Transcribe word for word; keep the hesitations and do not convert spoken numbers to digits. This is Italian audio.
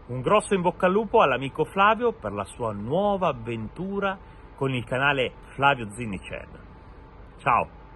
Un grosso in bocca al lupo all'amico Flavio per la sua nuova avventura con il canale Flavio Zinni Channel. Ciao!